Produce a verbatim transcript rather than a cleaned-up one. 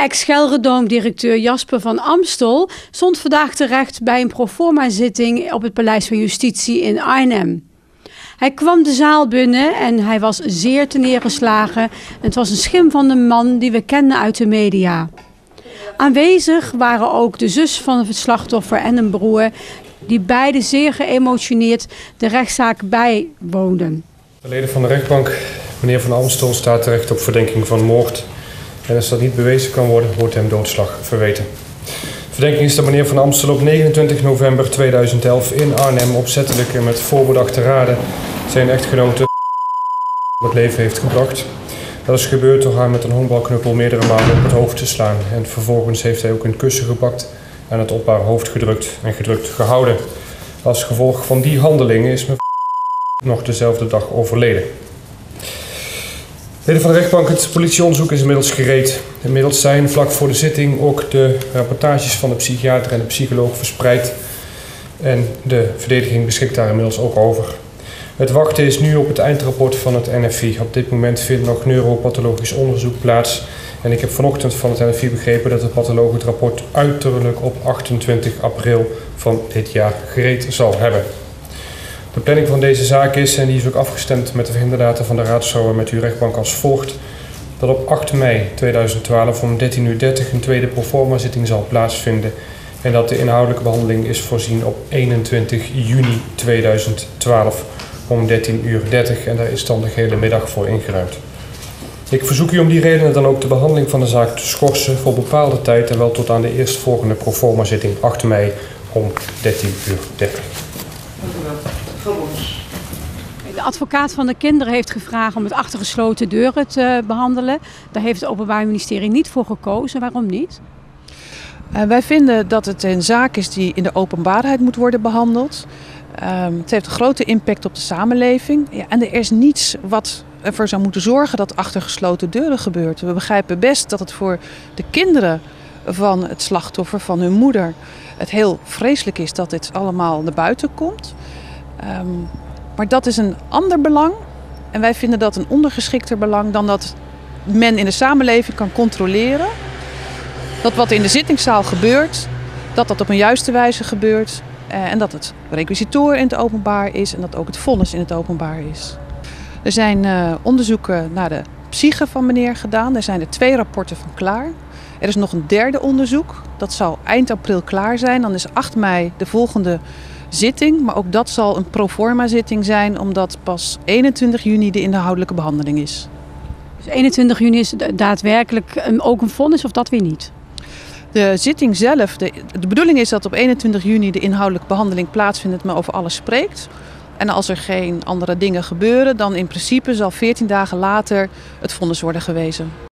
Ex-Gelredome-directeur Jasper van Amstel stond vandaag terecht bij een proforma-zitting op het Paleis van Justitie in Arnhem. Hij kwam de zaal binnen en hij was zeer terneergeslagen. Het was een schim van de man die we kenden uit de media. Aanwezig waren ook de zus van het slachtoffer en een broer, die beide zeer geëmotioneerd de rechtszaak bijwoonden. De leden van de rechtbank, meneer Van Amstel, staat terecht op verdenking van moord. En als dat niet bewezen kan worden, wordt hem doodslag verweten. Verdenking is dat meneer Van Amstel op negenentwintig november tweeduizend elf in Arnhem opzettelijk en met voorbedachte raden zijn echtgenote op het leven heeft gebracht. Dat is gebeurd door haar met een honkbalknuppel meerdere malen op het hoofd te slaan. En vervolgens heeft hij ook een kussen gepakt en het op haar hoofd gedrukt en gedrukt gehouden. Als gevolg van die handelingen is mevrouw nog dezelfde dag overleden. Leden van de rechtbank, het politieonderzoek is inmiddels gereed. Inmiddels zijn vlak voor de zitting ook de rapportages van de psychiater en de psycholoog verspreid. En de verdediging beschikt daar inmiddels ook over. Het wachten is nu op het eindrapport van het N F I. Op dit moment vindt nog neuropathologisch onderzoek plaats. En ik heb vanochtend van het N F I begrepen dat de patholoog het rapport uiterlijk op achtentwintig april van dit jaar gereed zal hebben. De planning van deze zaak is, en die is ook afgestemd met de verhinderdata van de raadsvrouw en met uw rechtbank als volgt, dat op acht mei tweeduizend twaalf om dertien uur dertig een tweede proforma zitting zal plaatsvinden en dat de inhoudelijke behandeling is voorzien op eenentwintig juni tweeduizend twaalf om dertien uur dertig en daar is dan de hele middag voor ingeruimd. Ik verzoek u om die redenen dan ook de behandeling van de zaak te schorsen voor bepaalde tijd en wel tot aan de eerstvolgende proforma zitting acht mei om dertien uur dertig. Dank u wel. De advocaat van de kinderen heeft gevraagd om het achter gesloten deuren te behandelen. Daar heeft het Openbaar Ministerie niet voor gekozen. Waarom niet? Uh, wij vinden dat het een zaak is die in de openbaarheid moet worden behandeld. Uh, het heeft een grote impact op de samenleving. Ja, en er is niets wat ervoor zou moeten zorgen dat achter gesloten deuren gebeurt. We begrijpen best dat het voor de kinderen van het slachtoffer, van hun moeder, het heel vreselijk is dat dit allemaal naar buiten komt. Um, maar dat is een ander belang en wij vinden dat een ondergeschikter belang dan dat men in de samenleving kan controleren dat wat in de zittingszaal gebeurt, dat dat op een juiste wijze gebeurt uh, en dat het requisitoor in het openbaar is en dat ook het vonnis in het openbaar is. Er zijn uh, onderzoeken naar de psyche van meneer gedaan, er zijn er twee rapporten van klaar. Er is nog een derde onderzoek, dat zal eind april klaar zijn, dan is acht mei de volgende zitting, maar ook dat zal een proforma zitting zijn, omdat pas eenentwintig juni de inhoudelijke behandeling is. Dus eenentwintig juni is daadwerkelijk ook een vonnis of dat weer niet? De zitting zelf, de, de bedoeling is dat op eenentwintig juni de inhoudelijke behandeling plaatsvindt, dat men over alles spreekt. En als er geen andere dingen gebeuren, dan in principe zal veertien dagen later het vonnis worden gewezen.